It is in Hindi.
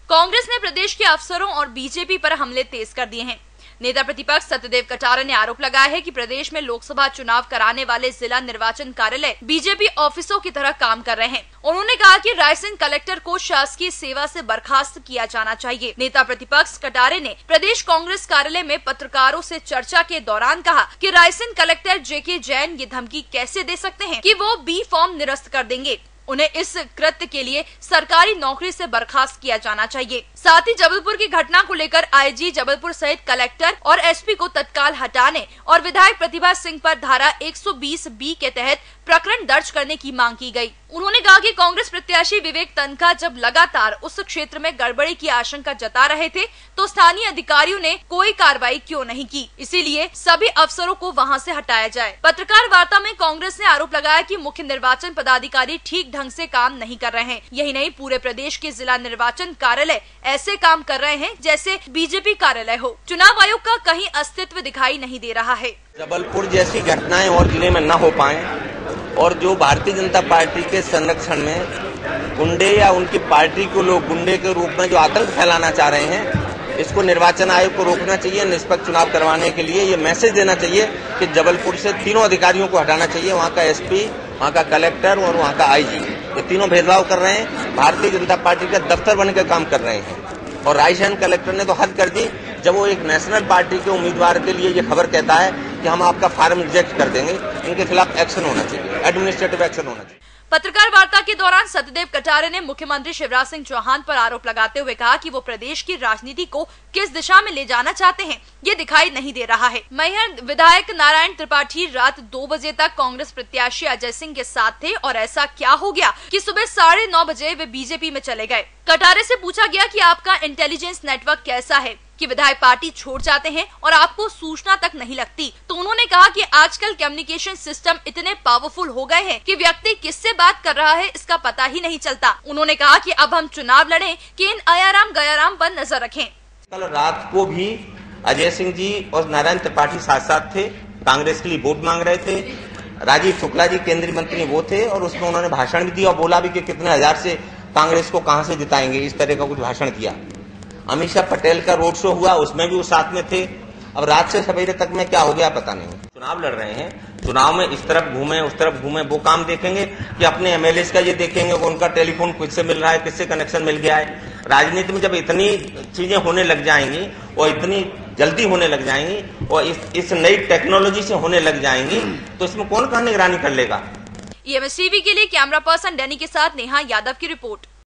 कांग्रेस ने प्रदेश के अफसरों और बीजेपी पर हमले तेज कर दिए हैं। नेता प्रतिपक्ष सत्यदेव कटारे ने आरोप लगाया है कि प्रदेश में लोकसभा चुनाव कराने वाले जिला निर्वाचन कार्यालय बीजेपी ऑफिसों की तरह काम कर रहे हैं। उन्होंने कहा कि रायसेन कलेक्टर को शासकीय सेवा से बर्खास्त किया जाना चाहिए। नेता प्रतिपक्ष कटारे ने प्रदेश कांग्रेस कार्यालय में पत्रकारों से चर्चा के दौरान कहा कि रायसेन कलेक्टर जेके जैन ये धमकी कैसे दे सकते हैं कि वो बी फॉर्म निरस्त कर देंगे। उन्हें इस कृत्य के लिए सरकारी नौकरी से बर्खास्त किया जाना चाहिए। साथ ही जबलपुर की घटना को लेकर आईजी जबलपुर सहित कलेक्टर और एसपी को तत्काल हटाने और विधायक प्रतिभा सिंह पर धारा 120B के तहत प्रकरण दर्ज करने की मांग की गई। उन्होंने कहा कि कांग्रेस प्रत्याशी विवेक तन्खा जब लगातार उस क्षेत्र में गड़बड़ी की आशंका जता रहे थे तो स्थानीय अधिकारियों ने कोई कार्रवाई क्यों नहीं की, इसीलिए सभी अफसरों को वहां से हटाया जाए। पत्रकार वार्ता में कांग्रेस ने आरोप लगाया कि मुख्य निर्वाचन पदाधिकारी ठीक ढंग से काम नहीं कर रहे हैं। यही नहीं, पूरे प्रदेश के जिला निर्वाचन कार्यालय ऐसे काम कर रहे हैं जैसे बीजेपी कार्यालय हो। चुनाव आयोग का कहीं अस्तित्व दिखाई नहीं दे रहा है। जबलपुर जैसी घटनाएं और जिले में न हो पाए और जो भारतीय जनता पार्टी के संरक्षण में गुंडे या उनकी पार्टी को लोग गुंडे के रूप में जो आतंक फैलाना चाह रहे हैं, इसको निर्वाचन आयोग को रोकना चाहिए। निष्पक्ष चुनाव करवाने के लिए ये मैसेज देना चाहिए कि जबलपुर से तीनों अधिकारियों को हटाना चाहिए। वहाँ का एसपी, वहाँ का कलेक्टर और वहाँ का आईजी, ये तीनों भेदभाव कर रहे हैं, भारतीय जनता पार्टी का दफ्तर बनकर काम कर रहे हैं। और रायसेन कलेक्टर ने तो हद कर दी जब वो एक नेशनल पार्टी के उम्मीदवार के लिए ये खबर कहता है कि हम आपका फार्म रिजेक्ट कर देंगे। इनके खिलाफ एक्शन होना चाहिए, एडमिनिस्ट्रेटिव एक्शन होना चाहिए। पत्रकार वार्ता के दौरान सत्यदेव कटारे ने मुख्यमंत्री शिवराज सिंह चौहान पर आरोप लगाते हुए कहा कि वो प्रदेश की राजनीति को किस दिशा में ले जाना चाहते हैं, ये दिखाई नहीं दे रहा है। मैहर विधायक नारायण त्रिपाठी रात 2 बजे तक कांग्रेस प्रत्याशी अजय सिंह के साथ थे और ऐसा क्या हो गया कि सुबह 9:30 बजे वे बीजेपी में चले गए। कटारे से पूछा गया कि आपका इंटेलिजेंस नेटवर्क कैसा है कि विधायक पार्टी छोड़ जाते हैं और आपको सूचना तक नहीं लगती, तो उन्होंने कहा कि आजकल कम्युनिकेशन सिस्टम इतने पावरफुल हो गए हैं कि व्यक्ति किससे बात कर रहा है इसका पता ही नहीं चलता। उन्होंने कहा कि अब हम चुनाव लड़ें कि इन आयाराम गयाराम पर नजर रखें। कल रात को भी अजय सिंह जी और नारायण त्रिपाठी साथ साथ थे, कांग्रेस के लिए वोट मांग रहे थे। राजीव शुक्ला जी केंद्रीय मंत्री वो थे और उसमें उन्होंने भाषण भी दिया और बोला भी कि कितने हजार से कांग्रेस को कहां से जिताएंगे, इस तरह का कुछ भाषण किया। अमित शाह पटेल का रोड शो हुआ, उसमें भी वो साथ में थे। अब रात से सवेरे तक में क्या हो गया पता नहीं। चुनाव लड़ रहे हैं, चुनाव में इस तरफ घूमे उस तरफ घूमे, वो काम देखेंगे कि अपने एमएलए का ये देखेंगे कि उनका टेलीफोन किससे मिल रहा है, किससे कनेक्शन मिल गया है। राजनीति में जब इतनी चीजें होने लग जाएंगी और इतनी जल्दी होने लग जाएंगी और इस नई टेक्नोलॉजी से होने लग जाएंगी तो इसमें कौन कहाँ निगरानी कर लेगा। EMS टीवी के लिए कैमरा पर्सन डैनी के साथ नेहा यादव की रिपोर्ट।